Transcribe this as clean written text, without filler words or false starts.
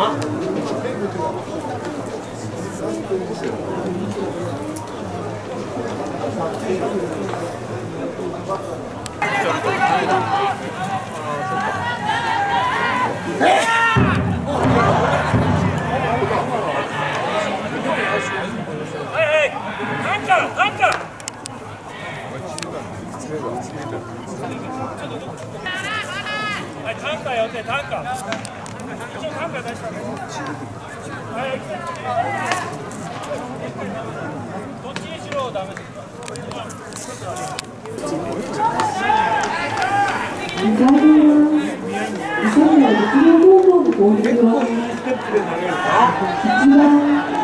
単価やって単価。一応単価出したね。はい。どっちにしろダメですか。 2回目は2000年実業高校の攻撃は1番